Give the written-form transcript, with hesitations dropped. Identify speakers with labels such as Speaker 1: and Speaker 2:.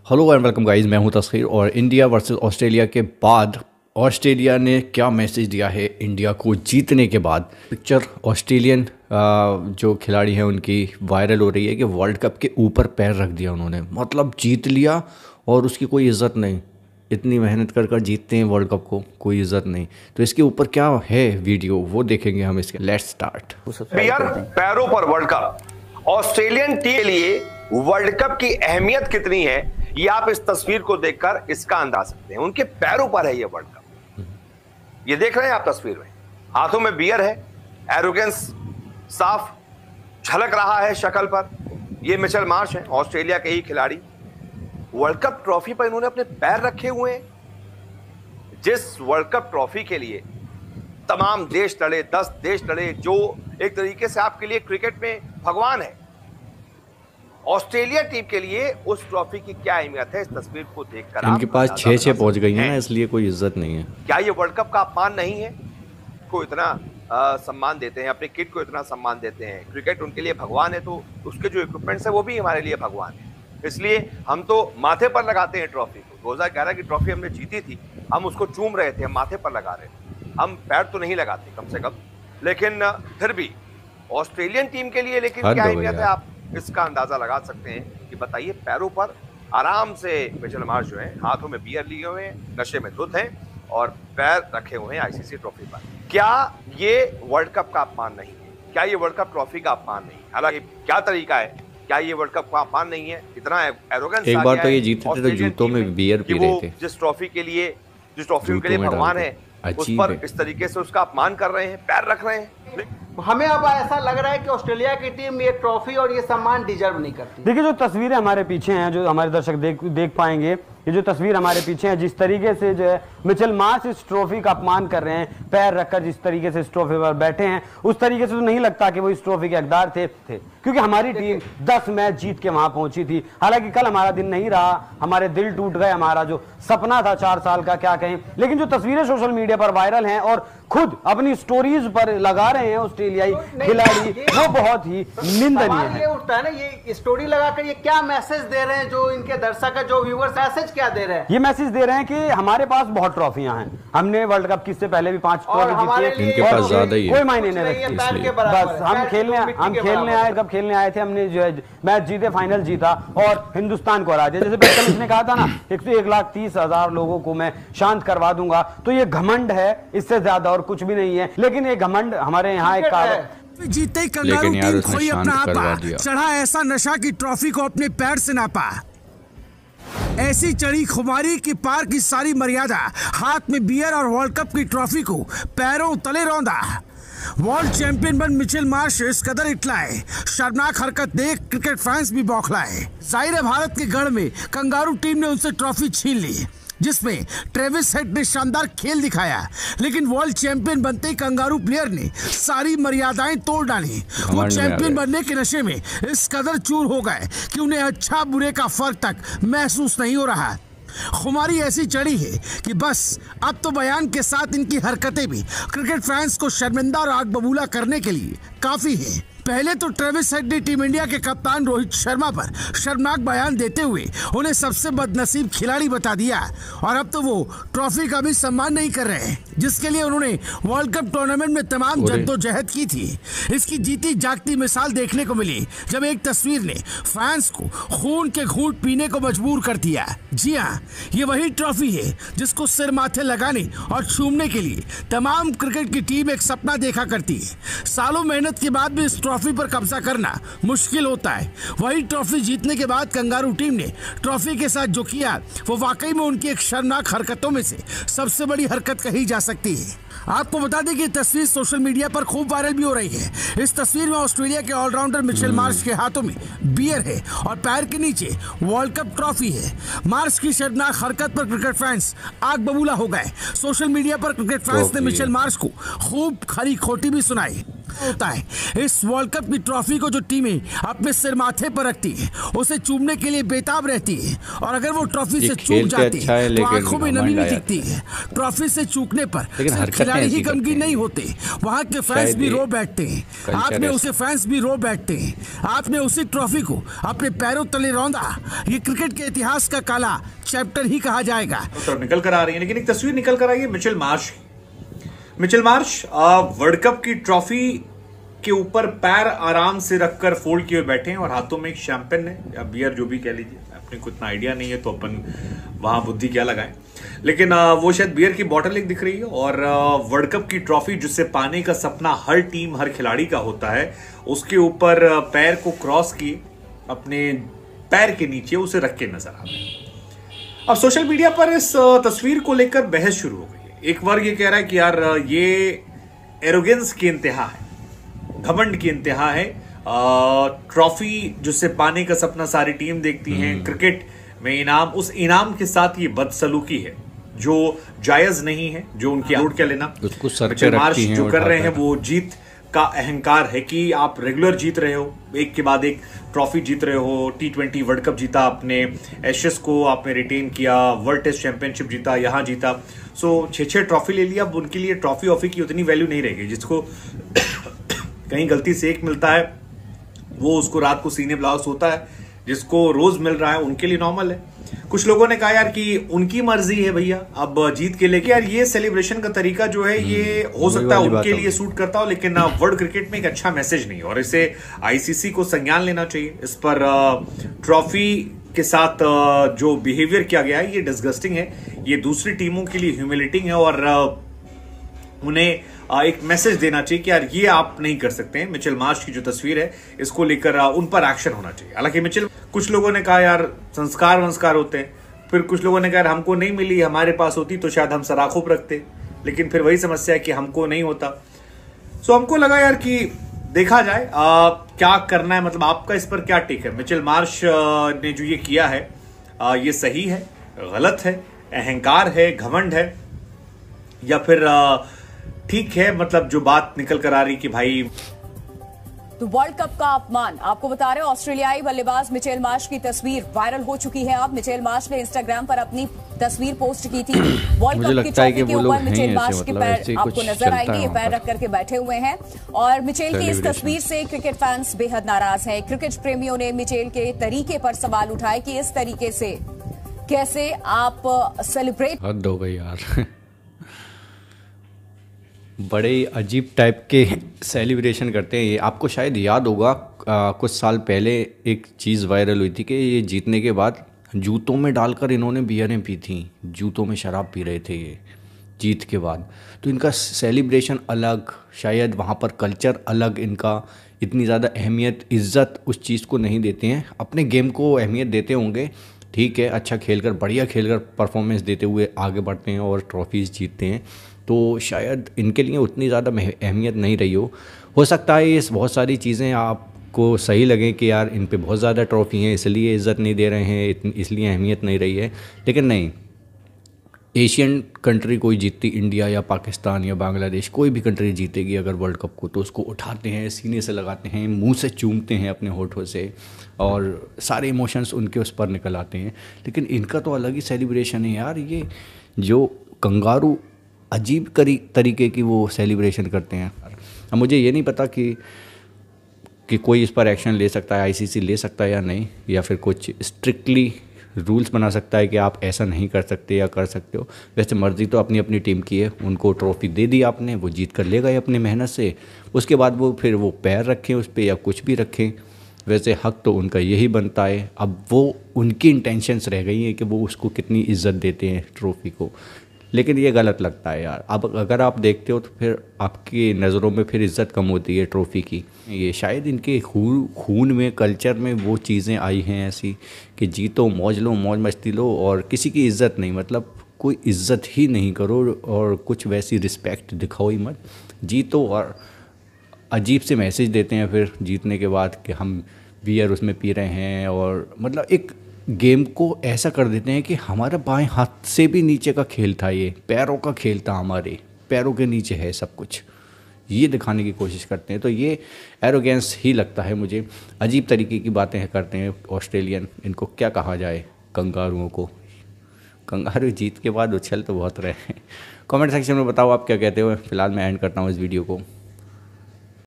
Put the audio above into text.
Speaker 1: Hello and welcome guys, मैं हूं तस्खीर। और इंडिया वर्सेस ऑस्ट्रेलिया के बाद ऑस्ट्रेलिया ने क्या मैसेज दिया है इंडिया को जीतने के बाद। पिक्चर ऑस्ट्रेलियन जो खिलाड़ी हैं उनकी वायरल हो रही है कि वर्ल्ड कप के ऊपर पैर रख दिया उन्होंने, मतलब जीत लिया और उसकी कोई इज़्ज़त नहीं। इतनी मेहनत कर कर जीतते हैं वर्ल्ड कप को, कोई इज़्ज़त नहीं। तो इसके ऊपर क्या है वीडियो, वो देखेंगे हम इसके। Let's start.
Speaker 2: पैरों पर वर्ल्ड कप ऑस्ट्रेलियन टीम के लिए वर्ल्ड कप की अहमियत कितनी है, ये आप इस तस्वीर को देखकर इसका अंदाज सकते हैं। उनके पैरों पर है ये वर्ल्ड कप, ये देख रहे हैं आप तस्वीर में। हाथों में बियर है, एरोगेंस साफ झलक रहा है शक्ल पर। ये मिचेल मार्श है, ऑस्ट्रेलिया के ही खिलाड़ी। वर्ल्ड कप ट्रॉफी पर इन्होंने अपने पैर रखे हुए हैं। जिस वर्ल्ड कप ट्रॉफी के लिए तमाम देश लड़े, 10 देश लड़े, जो एक तरीके से आपके लिए क्रिकेट में भगवान है, ऑस्ट्रेलिया टीम के लिए उस ट्रॉफी की क्या अहमियत है, इस तस्वीर को देखकर
Speaker 1: इनके पास 6 पहुंच गई है ना, इसलिए कोई इज्जत नहीं है।
Speaker 2: क्या ये वर्ल्ड कप का अपमान नहीं है? को इतना सम्मान देते हैं, अपने किट को इतना सम्मान देते हैं। क्रिकेट उनके लिए भगवान है, तो उसके जो इक्विपमेंट्स है वो भी हमारे लिए भगवान है। इसलिए हम तो माथे पर लगाते हैं ट्रॉफी को। 2011 की ट्रॉफी हमने जीती थी, हम उसको चूम रहे थे, हम माथे पर लगा रहे थे, हम पैर तो नहीं लगाते कम से कम। लेकिन फिर भी ऑस्ट्रेलियन टीम के लिए लेकिन क्या अहमियत है, आप इसका अंदाजा लगा सकते हैं कि बताइए। पैरों पर आराम से मिचेल मार्श जो है, हाथों में बियर लिए हुए हैं, नशे में धुत हैं और पैर रखे हुए हैं आईसीसी ट्रॉफी पर। क्या ये वर्ल्ड कप का अपमान नहीं है? क्या ये वर्ल्ड कप ट्रॉफी का अपमान नहीं? हालांकि क्या तरीका है, क्या ये वर्ल्ड कप का अपमान नहीं है? इतना एरोगेंस
Speaker 1: एक बार तो ये जीते थे तो जूतों में बियर पी रहे थे।
Speaker 2: जिस ट्रॉफी के लिए, जिस ट्रॉफी के लिए भगवान है, उस पर इस तरीके से उसका अपमान कर रहे हैं, पैर रख रहे हैं।
Speaker 3: हमें अब ऐसा लग रहा है कि ऑस्ट्रेलिया की टीम ये ट्रॉफी और ये सम्मान डिजर्व नहीं करती।
Speaker 4: देखिए, जो तस्वीरें हमारे पीछे हैं, जो हमारे दर्शक देख पाएंगे, ये जो तस्वीर हमारे पीछे है, जिस तरीके से जो है मिचेल मार्श इस ट्रॉफी का अपमान कर रहे हैं, पैर रखकर जिस तरीके से इस ट्रॉफी पर बैठे हैं, उस तरीके से तो नहीं लगता कि वो इस ट्रॉफी के हकदार थे, क्योंकि हमारी टीम 10 मैच जीत के वहां पहुंची थी। हालांकि कल हमारा दिन नहीं रहा, हमारे दिल टूट गए, हमारा जो सपना था 4 साल का, क्या कहें। लेकिन जो तस्वीरें सोशल मीडिया पर वायरल हैं और खुद अपनी स्टोरीज पर लगा रहे हैं ऑस्ट्रेलियाई खिलाड़ी, वो बहुत ही निंदनीय है।
Speaker 3: ये उठता है ना, ये स्टोरी लगाकर ये क्या मैसेज दे रहे हैं, जो इनके दर्शक है, जो व्यूअर्स, मैसेज क्या दे रहे हैं?
Speaker 4: ये मैसेज दे रहे हैं कि हमारे पास बहुत ट्रॉफियां हैं, हमने वर्ल्ड कप की इससे पहले भी 5 ट्रॉफी जीती है,
Speaker 1: इनके पास ज्यादा ही है,
Speaker 4: कोई मायने नहीं रखती। बस हम खेलने आए, जब खेलने आए थे हमने जो है मैच जीते, फाइनल जीता और हिंदुस्तान को हरा दिया। जैसे पहले इसने कहा था ना, 1,30,000 लोगों को मैं शांत करवा दूंगा, तो ये घमंड है, इससे ज्यादा और कुछ भी नहीं है। लेकिन ये घमंड हमारे यहाँ एक
Speaker 5: जीते कंगारू टीम खोई अपना आपा, चढ़ा ऐसा नशा की ट्रॉफी को अपने पैर से नापा। ऐसी चढ़ी खुमारी की पार की सारी मर्यादा, हाथ में बियर और वर्ल्ड कप की ट्रॉफी को पैरों तले रौंदा। वर्ल्ड चैंपियन बन मिचेल मार्श इस कदर इटलाए, शर्मनाक हरकत देख क्रिकेट फैंस भी बौखलाए। जाहिर है भारत के गढ़ में कंगारू टीम ने उनसे ट्रॉफी छीन ली, जिसमें ट्रेविस हेड ने शानदार खेल दिखाया। लेकिन वर्ल्ड चैंपियन बनते ही कंगारू प्लेयर ने सारी मर्यादाएं तोड़ डाली। वो चैंपियन बनने के नशे में इस कदर चूर हो गए कि उन्हें अच्छा बुरे का फर्क तक महसूस नहीं हो रहा। खुमारी ऐसी चढ़ी है कि बस अब तो बयान के साथ इनकी हरकतें भी क्रिकेट फैंस को शर्मिंदा और आग बबूला करने के लिए काफी है। पहले तो ट्रेविस हेड ने टीम इंडिया के कप्तान रोहित शर्मा पर शर्मनाक बयान देते हुए उन्हें सबसे बदनसीब खिलाड़ी बता दिया, और अब तो वो ट्रॉफी का भी सम्मान नहीं कर रहे, जिसके लिए उन्होंने वर्ल्ड कप टूर्नामेंट में तमाम जद्दोजहद की थी। इसकी जीती जागती मिसाल देखने को मिली जब एक तस्वीर ने फैंस को खून के घूंट पीने को मजबूर कर दिया। जी हाँ, ये वही ट्रॉफी है जिसको सिर माथे लगाने और छूमने के लिए तमाम क्रिकेट की टीम एक सपना देखा करती है। सालों मेहनत के बाद भी इस ट्रॉफी पर कब्जा करना मुश्किल होता है। वही ट्रॉफी जीतने के बाद कंगारू टीम ने ट्रॉफी के साथ जो किया, वो वाकई में उनकी एक शर्मनाक हरकतों में से सबसे बड़ी हरकत कही जा सकती है। आपको बता दें कि तस्वीर सोशल मीडिया पर खूब वायरल भी हो रही है। इस तस्वीर में ऑस्ट्रेलिया के ऑलराउंडर मिचेल मार्श के हाथों में बियर है और पैर के नीचे वर्ल्ड कप ट्रॉफी है। मार्श की शर्मनाक हरकत पर क्रिकेट फैंस आग बबूला हो गए। सोशल मीडिया पर क्रिकेट फैंस ने मिचेल मार्श को खूब खरी खोटी भी सुनाई। होता है। इस वर्ल्ड कप की ट्रॉफी को जो टीमें अपने सिर माथे पर रखती है उसे चूमने के लिए बेताब रहती है, और अगर वो ट्रॉफी से चूक जाती है तो आंखों में नमी भी दिखती है। ट्रॉफी से चूकने पर सिर्फ खिलाड़ी ही गमगीन नहीं होते, वहां के फैंस भी रो बैठते हैं। आपने उसे फैंस भी रो बैठते हैं। आपने उसी ट्रॉफी को अपने पैरों तले रौंदा। ये क्रिकेट के इतिहास का काला चैप्टर ही कहा जाएगा।
Speaker 6: तो निकल कर आ रही है, लेकिन एक तस्वीर निकल कर आई है Mitchell Marsh. Mitchell Marsh world cup की ट्रॉफी के ऊपर पैर आराम से रखकर फोल्ड किए बैठे हैं और हाथों में एक शैंपेन है या बियर, जो भी कह लीजिए, अपने को इतना आइडिया नहीं है तो अपन वहां बुद्धि क्या लगाएं, लेकिन वो शायद बियर की बोतल एक दिख रही है। और वर्ल्ड कप की ट्रॉफी जिससे पाने का सपना हर टीम हर खिलाड़ी का होता है, उसके ऊपर पैर को क्रॉस किए अपने पैर के नीचे उसे रख के नजर आ रहे हैं। अब सोशल मीडिया पर इस तस्वीर को लेकर बहस शुरू हो गई है। एक वर्ग ये कह रहा है कि यार ये एरोगेंस की इंतहा है, घमंड की इंतहा है। ट्रॉफी जिससे पाने का सपना सारी टीम देखती है, क्रिकेट में इनाम, उस इनाम के साथ ये बदसलूकी है जो जायज नहीं है, जो उनकी आउट क्या लेना। मिचेल मार्श जो कर रहे हैं वो जीत का अहंकार है कि आप रेगुलर जीत रहे हो, एक के बाद एक ट्रॉफी जीत रहे हो। T20 वर्ल्ड कप जीता आपने, एशेस को आपने रिटेन किया, वर्ल्ड टेस्ट चैंपियनशिप जीता, यहां जीता। सो 6 ट्रॉफी ले लिया। अब उनके लिए ट्रॉफी ऑफी की उतनी वैल्यू नहीं रहेगी। जिसको कहीं गलती से एक मिलता है वो उसको रात को सीने ब्लाउज होता है, जिसको रोज मिल रहा है उनके लिए नॉर्मल है। कुछ लोगों ने कहा यार कि उनकी मर्जी है भैया, अब जीत के लेके यार ये सेलिब्रेशन का तरीका जो है ये हो सकता है उनके लिए सूट करता हो, लेकिन वर्ल्ड क्रिकेट में एक अच्छा मैसेज नहीं, और इसे आईसीसी को संज्ञान लेना चाहिए। इस पर ट्रॉफी के साथ जो बिहेवियर किया गया है ये डिस्गस्टिंग है, ये दूसरी टीमों के लिए ह्यूमिलेटिंग है, और उन्हें एक मैसेज देना चाहिए कि यार ये आप नहीं कर सकते हैं। मिचेल मार्श की जो तस्वीर है इसको लेकर उन पर एक्शन होना चाहिए। हालांकि मिचेल, कुछ लोगों ने कहा यार संस्कार वंस्कार होते हैं, फिर कुछ लोगों ने कहा हमको नहीं मिली, हमारे पास होती तो शायद हम सराखों पर रखते, लेकिन फिर वही समस्या है कि हमको नहीं होता। सो हमको लगा यार कि देखा जाए क्या करना है, मतलब आपका इस पर क्या टेक है। मिचेल मार्श ने जो ये किया है ये सही है, गलत है, अहंकार है, घमंड है, या फिर ठीक है, मतलब जो बात निकल कर आ रही कि भाई।
Speaker 7: तो वर्ल्ड कप का अपमान, आपको बता रहे हैं ऑस्ट्रेलियाई बल्लेबाज मिचेल मार्श की तस्वीर वायरल हो चुकी है। अब मिचेल मार्श ने इंस्टाग्राम पर अपनी तस्वीर पोस्ट की थी वर्ल्ड कप की ट्रॉफी के ऊपर। मिचेल मार्श के पैर आपको नजर आएंगे, ये पैर रख करके बैठे हुए हैं, और मिचेल की इस तस्वीर से क्रिकेट फैंस बेहद नाराज हैं। क्रिकेट प्रेमियों ने मिचेल के तरीके पर सवाल उठाए कि इस तरीके से कैसे आप सेलिब्रेट।
Speaker 1: हद हो गई यार बड़े अजीब टाइप के सेलिब्रेशन करते हैं ये। आपको शायद याद होगा कुछ साल पहले एक चीज़ वायरल हुई थी कि ये जीतने के बाद जूतों में डालकर इन्होंने बियरें पी थी, जूतों में शराब पी रहे थे ये जीत के बाद। तो इनका सेलिब्रेशन अलग, शायद वहाँ पर कल्चर अलग, इनका इतनी ज़्यादा अहमियत इज़्ज़त उस चीज़ को नहीं देते हैं। अपने गेम को अहमियत देते होंगे, ठीक है, अच्छा खेलकर, बढ़िया खेलकर परफॉर्मेंस देते हुए आगे बढ़ते हैं और ट्रॉफीज़ जीतते हैं, तो शायद इनके लिए उतनी ज़्यादा अहमियत नहीं रही हो सकता है ये बहुत सारी चीज़ें आपको सही लगें कि यार इन पे बहुत ज़्यादा ट्रॉफी हैं इसलिए इज़्ज़त नहीं दे रहे हैं, इसलिए अहमियत नहीं रही है, लेकिन नहीं। एशियन कंट्री कोई जीतती, इंडिया या पाकिस्तान या बांग्लादेश, कोई भी कंट्री जीतेगी अगर वर्ल्ड कप को, तो उसको उठाते हैं, सीने से लगाते हैं, मुंह से चूमते हैं अपने होठों से, और सारे इमोशंस उनके उस पर निकल आते हैं। लेकिन इनका तो अलग ही सेलिब्रेशन है यार, ये जो कंगारू अजीब तरीके की वो सेलिब्रेशन करते हैं। अब मुझे ये नहीं पता कि कोई इस पर एक्शन ले सकता है, आईसीसी ले सकता है या नहीं, या फिर कुछ स्ट्रिक्टली रूल्स बना सकता है कि आप ऐसा नहीं कर सकते या कर सकते हो। वैसे मर्जी तो अपनी अपनी टीम की है, उनको ट्रॉफी दे दी आपने, वो जीत कर ले गए अपनी मेहनत से, उसके बाद वो फिर वो पैर रखें उस पर या कुछ भी रखें, वैसे हक तो उनका यही बनता है। अब वो उनकी इंटेंशंस रह गई हैं कि वो उसको कितनी इज्जत देते हैं ट्रॉफी को, लेकिन ये गलत लगता है यार। अब अगर आप देखते हो तो फिर आपकी नज़रों में फिर इज़्ज़त कम होती है ट्रॉफ़ी की। ये शायद इनके खून में, कल्चर में वो चीज़ें आई हैं ऐसी कि जीतो, मौज लो, मौज मस्ती लो, और किसी की इज़्ज़त नहीं, मतलब कोई इज़्ज़त ही नहीं करो और कुछ वैसी रिस्पेक्ट दिखाओ ही मत, जीतो। और अजीब से मैसेज देते हैं फिर जीतने के बाद कि हम बियर उसमें पी रहे हैं, और मतलब एक गेम को ऐसा कर देते हैं कि हमारा बाएं हाथ से भी नीचे का खेल था, ये पैरों का खेल था, हमारे पैरों के नीचे है सब कुछ। ये दिखाने की कोशिश करते हैं। तो ये एरोगेंस ही लगता है मुझे। अजीब तरीके की बातें करते हैं ऑस्ट्रेलियन, इनको क्या कहा जाए, कंगारुओं को। कंगारू जीत के बाद उछल तो बहुत रहे हैं। कमेंट सेक्शन में बताओ आप क्या कहते हो। फिलहाल मैं एंड करता हूँ इस वीडियो को।